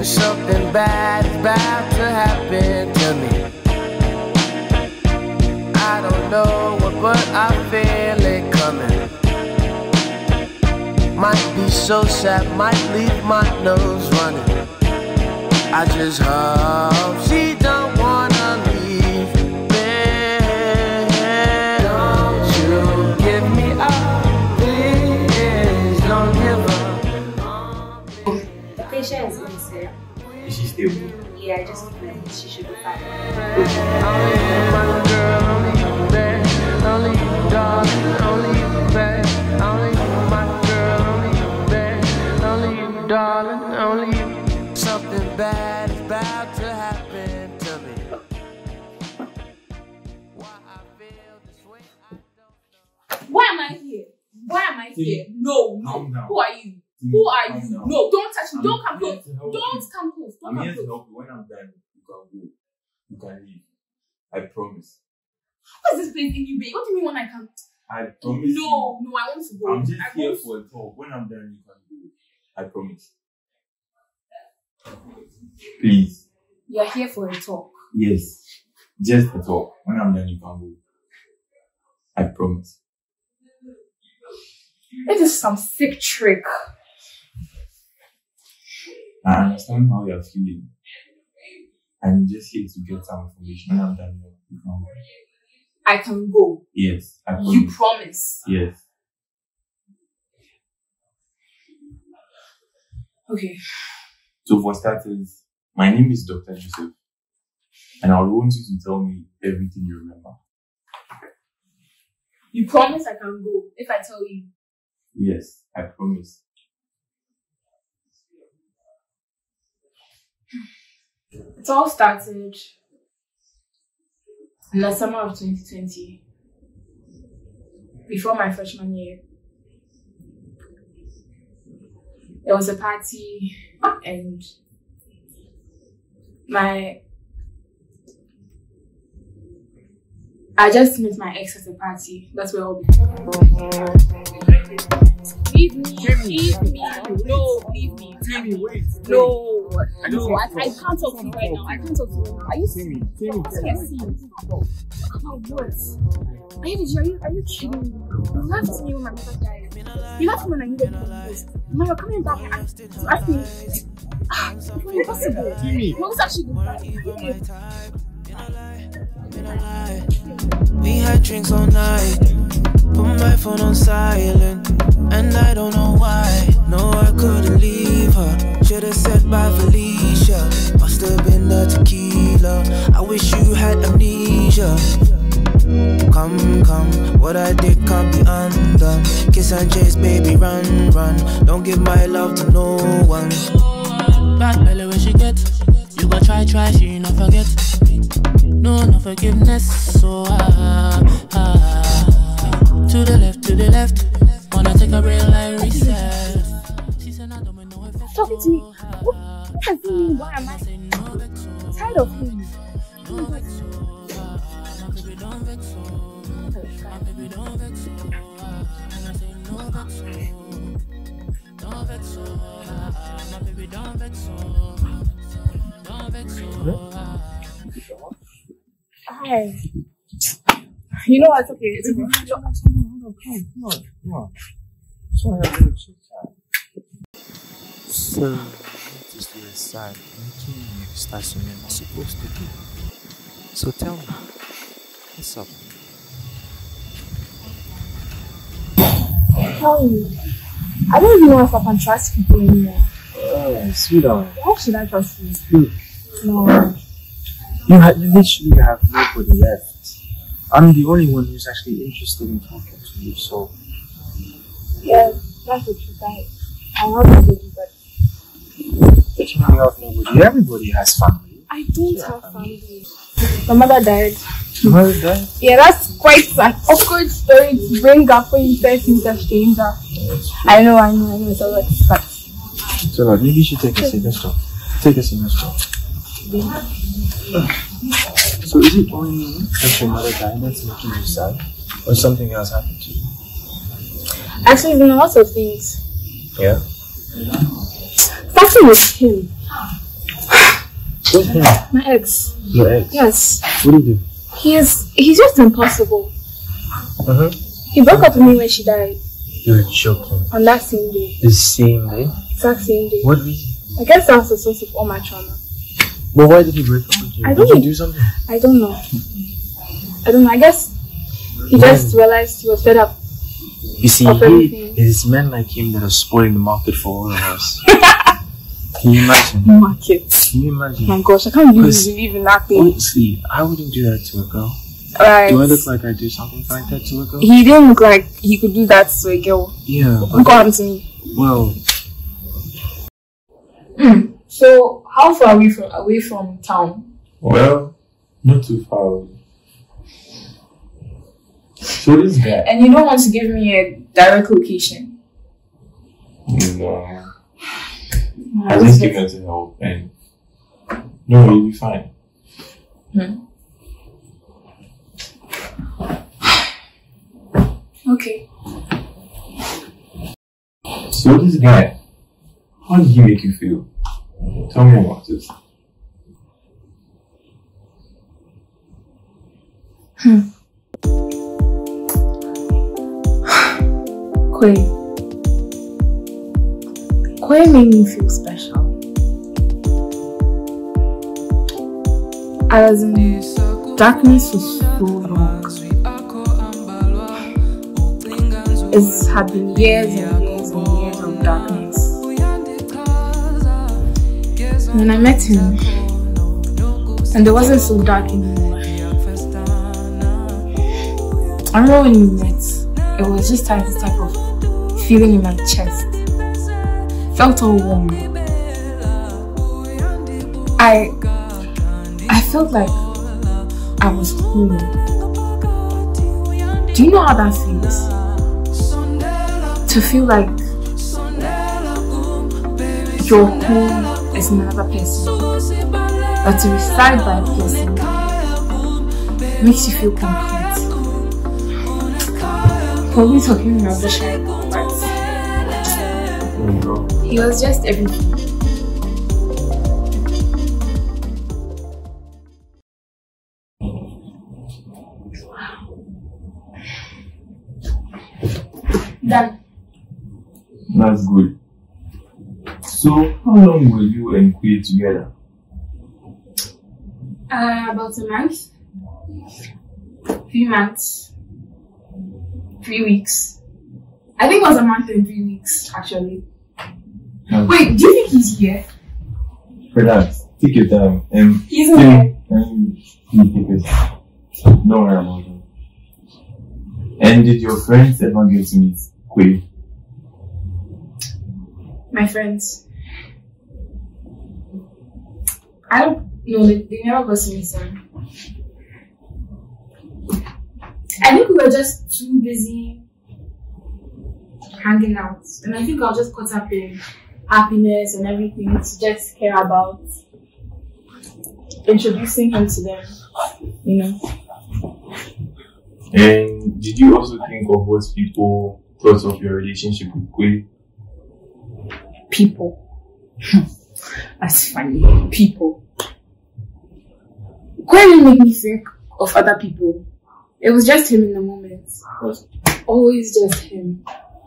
Something bad is about to happen to me. I don't know what, but I feel it coming. Might be so sad, might leave my nose running. I just hope she don't wanna leave me. Don't you give me up, please don't give up. The patient is in, sir. Is she stable? Yeah, I just feel she should be fine. Only you, my girl, only you, babe. Only you, darling, only you, babe. Only you, my girl, only you, babe. Only you, darling, only you. Something bad is about to happen to me. Why I feel this way, I don't know. Why am I here? Why am I here? No. Who are you? Who are you? No, don't touch me. Don't come close. Don't come close. I'm here to help you. When I'm done, you can go. You can leave. I promise. What's this place in you, babe? What do you mean when I can't? I promise. No, I want to go. I'm just here for a talk. When I'm done, you can go. I promise. Please. You're here for a talk. Yes. Just a talk. When I'm done, you can go. I promise. It is some sick trick. I understand how you're feeling. I'm just here to get some information. When I'm done, you can go. I can go. Yes. I promise. You promise. Yes. Okay. So for starters, my name is Dr. Joseph. And I want you to tell me everything you remember. You promise I can go if I tell you? Yes, I promise. It all started in the summer of 2020, before my freshman year. There was a party and I just met my ex at the party. That's where I'll be. Leave me. No, leave me. Wait. No, I can't talk to you right now. Are you serious? Oh, what? Are you kidding me? You left me when my mother died. You left me when I needed you the most. Now you're coming back and ask me. It's impossible. No, it's actually good. We had drinks all night, put my phone on silent, and I don't know why. No, I couldn't leave her. Should've said bye Felicia. Must have been the tequila. I wish you had amnesia. Come, what I did can't be undone. Kiss and chase, baby, run. Don't give my love to no one. Bad belly where she get. You go try, she not forget. No forgiveness. So to the left. Wanna take a real life reset. She said I don't know if talking to me. What does he mean? Why am I tired of him? Hi. You know what? Okay. It's okay. Hold on. Come on. So I have a little chit chat. So, what is the aside making you start something you're not supposed to do? So tell me, what's up? Tell me. I don't even know if I can trust people anymore. Sweetheart. Why should I trust you? No. You literally have nobody left. I'm the only one who's actually interested in talking to you, so... Yeah, that's what you think. I love nobody, but... But you have nobody. Everybody has family. I don't have family. My mother died. Your mother died? Yeah, that's quite an awkward story to bring up when you first meet a stranger. I know, it's all right. So, Lord, maybe you should take a seat. Let's talk. Take a seat, let's talk. So is it only that your mother died that's making you sad? Or something else happened to you? Actually, there's lots of things. Yeah? Starting with him. What's him? My ex. Your ex? Yes. What do you do? He's just impossible. He broke up with me when she died. You're joking. On that same day. The same day? Exact same day. What reason? I guess that was the source of all my trauma. But why did he break up with you? I don't Did know. you do something? I don't know. I guess he just realized he was fed up. You see, it is men like him that are spoiling the market for all of us. Can you imagine? Market. Can you imagine? Oh my gosh, I can't believe in that thing. Honestly, I wouldn't do that to a girl. Right. Do I look like I do something like that to a girl? He didn't look like he could do that to a girl. Yeah. Look what happened to me. Well. So, how far away from town? Well, not too far away. So this guy. And you don't want to give me a direct location? No. I just came here to help and no, you'll be fine. Okay. So this guy, how did he make you feel? Tell me about it. Koi made me feel special. I was in darkness for so long. It had been years and years and years of darkness. When I met him, and it wasn't so dark anymore. I remember when we met, it was just like this type of feeling in my chest. Felt all warm. I felt like I was home. Do you know how that feels? To feel like your home is another person, but to reside by a person makes you feel complete. Probably talking about the shy, but he was just everything. Done. That's good. So, how long were you and Quay together? About a month. 3 months. 3 weeks. I think it was a month and 3 weeks, actually. Wait, do you think he's here? Relax. Take your time. He's in here. Don't worry about him. And did your friends ever get to meet Quay? My friends. I don't know, they never got to meet him. I think we were just too busy hanging out. And I think I was just caught up in happiness and everything to just care about introducing him to them, you know. And did you also think of what people thought of your relationship with Quay? People. That's funny. People. Quay didn't make me think of other people. It was just him in the moment. It was always just him.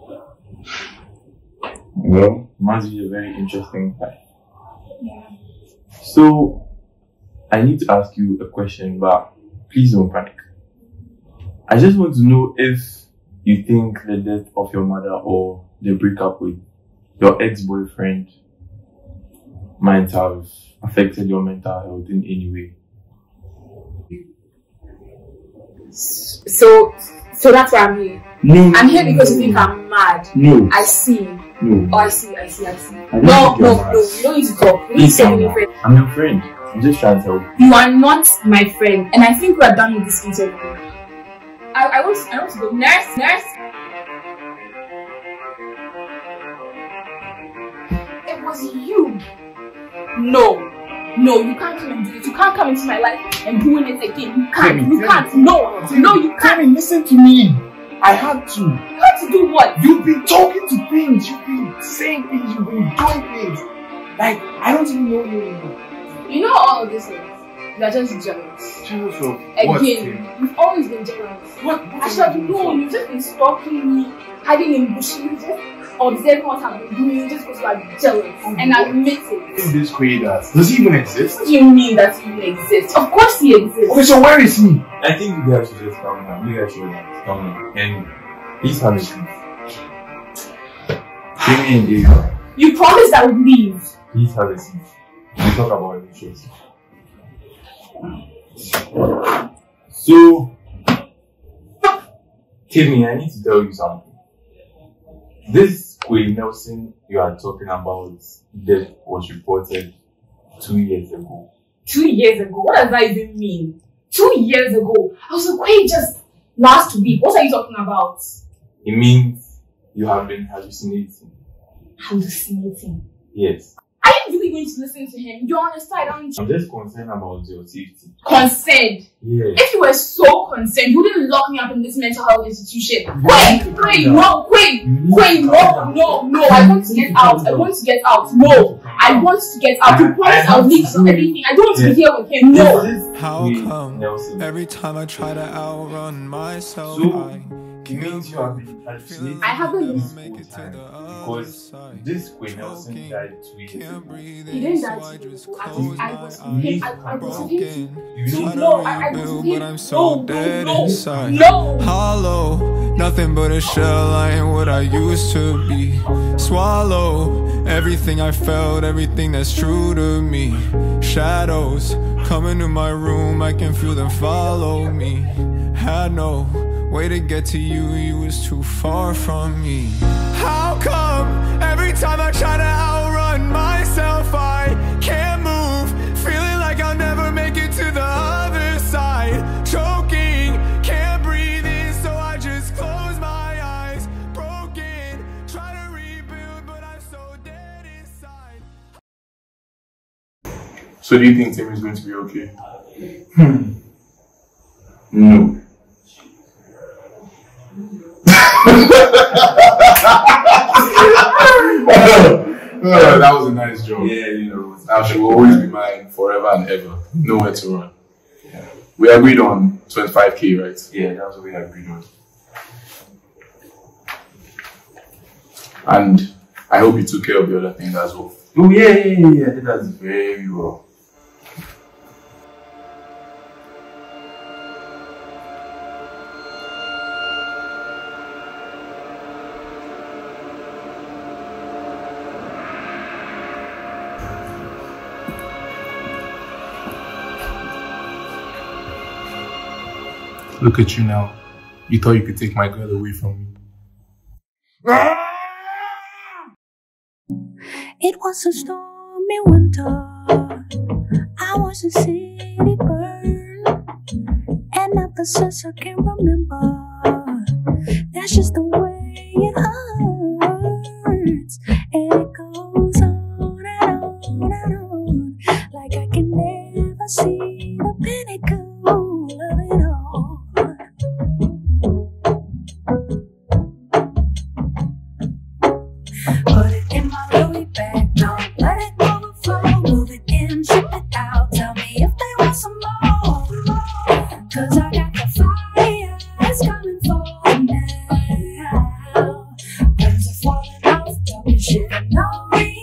Well, must be a very interesting guy. Yeah. So, I need to ask you a question, but please don't panic. I just want to know if you think the death of your mother or the breakup with your ex-boyfriend might have affected your mental health in any way. So that's why I'm here. No. I'm here because you think I'm mad. No. I see. No. Oh, I see. I don't No, think you're no, mad. no. You don't need to talk. You need to Please, say anything. I'm your friend. I'm just trying to help. You are not my friend, and I think we are done with this interview. I want to go. Nurse. It was you. No, you can't come and do it. You can't come into my life and ruin it again. You can't. You can't. No, you can't. Tammy, listen to me. I had to. You have to do what? You've been talking to things. You've been saying things. You've been doing things. Like, I don't even know you anymore. You know all of this is. You're just jealous. Jealous of what? Again, you've always been jealous. What? Actually, no, you've just been stalking me, hiding in bushes, just observing what I've been doing just because you are jealous. And admit it. Is this Quay does he even exist? What do you mean that he even exists? Of course he exists. Okay, so where is he? I think you guys should just calm down. You guys should calm down. And please have a seat. Give me an area. You promised I would leave. Please have a seat. We'll talk about the issues. So, Timmy, I need to tell you something. This Queen Nelson you are talking about death was reported 2 years ago. 2 years ago? What does that even mean? 2 years ago? I was like, wait, just last week. What are you talking about? It means you have been hallucinating. Hallucinating? Yes. Are you really going to listen to him? You're on his side, aren't you? I'm just concerned about your safety. Concerned? Yes. If you were so concerned, you wouldn't lock me up in this mental health institution. Quay, no, I want to get out. I want to get out. No, I want to get out. You promised I'll leave everything. I don't want to be here with him. No. How come every time I try to outrun myself, it means you have been hallucinating. I haven't this whole time because this Queen Nelson died 2 years ago. He didn't die 2 years ago. I was with him. I was with him. No, I was with him. I'm so dead No. Hollow, nothing but a shell. I ain't what I used to be. Swallow everything I felt, everything that's true to me. Shadows coming to my room, I can feel them follow me. Had no way to get to you, you was too far from me. How come every time I try to outrun myself, I can't move, feeling like I'll never make it to the other side, choking, can't breathe in, so I just close my eyes, broken, try to rebuild, but I'm so dead inside. So do you think Tim is going to be okay? No. That was a nice joke. Yeah, you know. Now she will always be mine forever and ever. Nowhere to run. Yeah. We agreed on 25k, right? Yeah, that's what we agreed on. And I hope you took care of the other things as well. Oh yeah, I did that very well. Look at you now. You thought you could take my girl away from me. It was a stormy winter. I was a city bird, and not the sense I can remember. That's just the way it hurts, and it goes on and on and on, like I can never see the pinnacle of it all. Put it in my Louis bag, don't let it overflow. Move it in, ship it out. Tell me if they want some more. Cause I got the fire, it's coming for me now. Friends are falling off, talking shit, no reason.